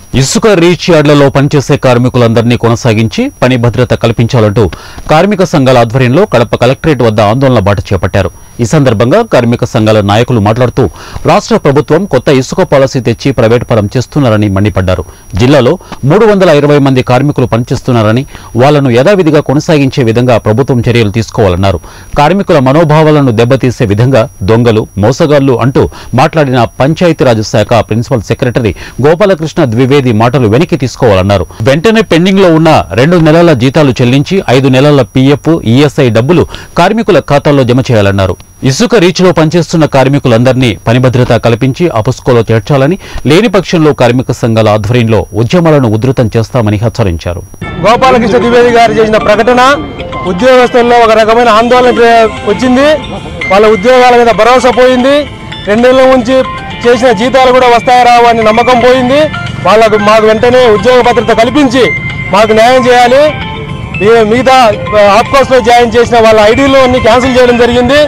ఇసుక రీచ్ యార్డులలో పనిచేసే కార్మికులందరినీ కొనసాగించి పని భద్రత కల్పించాలంటూ కార్మిక సంఘాల ఆధ్వర్యంలో కడప కలెక్టరేట్ వద్ద ఆందోళన బాట చేపట్టారు। ఈ సందర్భంగా కార్మిక సంఘాల నాయకులు మాట్లాడుతూ రాష్ట్ర ప్రభుత్వం కొత్త ఇసుక పాలసీ తెచ్చి ప్రైవేట్ పరం చేస్తున్నారని మండిపడ్డారు। జిల్లాలో 320 మంది కార్మికులు పనిచేస్తున్నారని వాళ్లను యథావిధిగా కొనసాగించే విధంగా ప్రభుత్వం చర్యలు తీసుకోవాలన్నారు। కార్మికుల మనోభావాలను దెబ్బతీసే విధంగా దొంగలు మోసగాళ్లు అంటూ మాట్లాడిన పంచాయతీరాజ్ శాఖ ప్రిన్సిపల్ సెక్రటరీ గోపాలకృష్ణ ద్వివేది మాటలు వెనక్కి తీసుకోవాలన్నారు। వెంటనే పెండింగ్ లో ఉన్న 2 నెలల జీతాలు చెల్లించి 5 నెలల పీఎఫ్ ఈఎస్ఐ డబ్బులు కార్మికుల ఖాతాల్లో జమ చేయాలన్నారు। ఇసుక రీచ్ లో పనిచేస్తున్న కార్మికులందరినీ పని భద్రత కల్పించి అపుస్కోలో చేర్చాలని, లేని పక్షంలో కార్మిక సంఘాల ఆధ్వర్యంలో ఉద్యమాలను ఉధృతం చేస్తామని హెచ్చరించారు। గోపాలకృష్ణ ద్వివేది గారు చేసిన ప్రకటన ఉద్యోగస్తుల్లో ఒక రకమైన ఆందోళన వచ్చింది। వాళ్ళ ఉద్యోగాల మీద భరోసా పోయింది। 2 నెలల నుంచి చేసిన జీతాలు కూడా వస్తాయా రావు అని నమ్మకం పోయింది। మాకు వెంటనే ఉద్యోగ భద్రత కల్పించి మాకు న్యాయం చేయాలి। మిగతా ఆప్కోస్లో జాయిన్ చేసిన వాళ్ళ ఐడీలు అన్ని క్యాన్సిల్ చేయడం జరిగింది।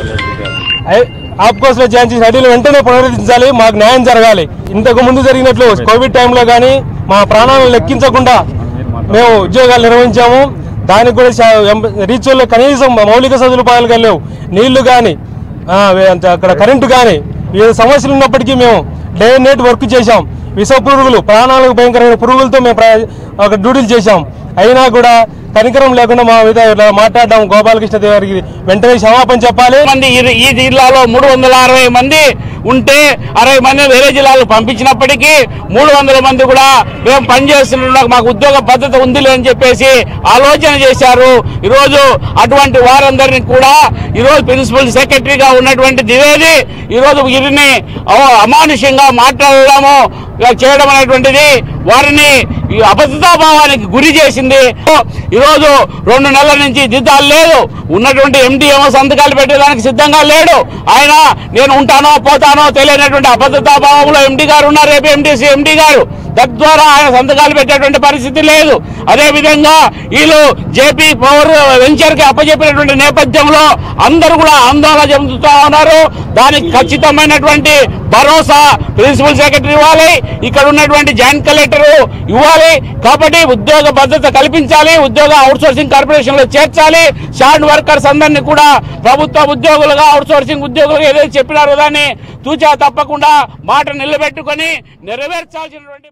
ఆప్కోస్లో జాయిన్ చేసిన ఐడీలు వెంటనే పునరుద్ధరించాలి, మాకు న్యాయం జరగాలి। ఇంతకు ముందు జరిగినట్లు కోవిడ్ టైంలో కానీ మా ప్రాణాలను లెక్కించకుండా మేము ఉద్యోగాలు నిర్వహించాము। దానికి కూడా రీచ్లో కనీసం మౌలిక సదుపాయాలు కానీ లేవు, నీళ్లు కానీ అక్కడ కరెంటు కానీ వివిధ సమస్యలు ఉన్నప్పటికీ మేము డే అండ్ నైట్ వర్క్ చేశాం। విష పురుగులు, ప్రాణాలకు భయంకరమైన పురుగులతో మేము ఒక డ్యూటీలు చేశాం। అయినా కూడా కనికరం లేకుండా మా మీద మాట్లాడడం గోపాలకృష్ణ గారికి వెంటనే క్షమాపణ చెప్పాలి। ఈ జిల్లాలో 360 మంది ఉంటే 60 మంది వేరే జిల్లాలకు పంపించినప్పటికీ 300 మంది కూడా మేము పనిచేస్తున్న మాకు ఉద్యోగ భద్రత ఉంది అని చెప్పేసి ఆలోచన చేశారు। ఈరోజు అటువంటి వారందరినీ కూడా ఈరోజు ప్రిన్సిపల్ సెక్రటరీగా ఉన్నటువంటి ద్వివేది ఈరోజు వీరిని అమానుషంగా మాట్లాడడము చేయడం అనేటువంటిది వారిని అభద్రతాభావానికి గురి చేసింది। ఈరోజు 2 నెలల నుంచి జీతాలు లేదు, ఉన్నటువంటి ఎండీ ఏమో సంతకాలు పెట్టేదానికి సిద్ధంగా లేడు। ఆయన నేను ఉంటానో పోతానో తెలియనటువంటి అభద్రతాభావంలో ఎండీ గారు ఉన్నారు, రేపు ఎండీ గారు, తద్వారా ఆయన సంతకాలు పెట్టేటువంటి పరిస్థితి లేదు। అదేవిధంగా వీళ్ళు జేపీ పవర్ వెంచర్ కి అప్పచెప్పినటువంటి నేపథ్యంలో అందరూ కూడా ఆందోళన చెందుతూ ఉన్నారు। దానికి ఖచ్చితమైనటువంటి భరోసా ప్రిన్సిపల్ సెక్రటరీ ఇవ్వాలి, ఇక్కడ ఉన్నటువంటి జాయింట్ కలెక్టర్ ఇవ్వాలి। కాబట్టి ఉద్యోగ భద్రత కల్పించాలి, ఉద్యోగ అవుట్సోర్సింగ్ కార్పొరేషన్ లో చేర్చాలి। షార్ట్ వర్కర్స్ అందరినీ కూడా ప్రభుత్వ ఉద్యోగులుగా అవుట్సోర్సింగ్ ఉద్యోగులుగా ఏదైతే చెప్పినారో దాన్ని తూచా తప్పకుండా మాట నిలబెట్టుకొని నెరవేర్చాల్సినటువంటి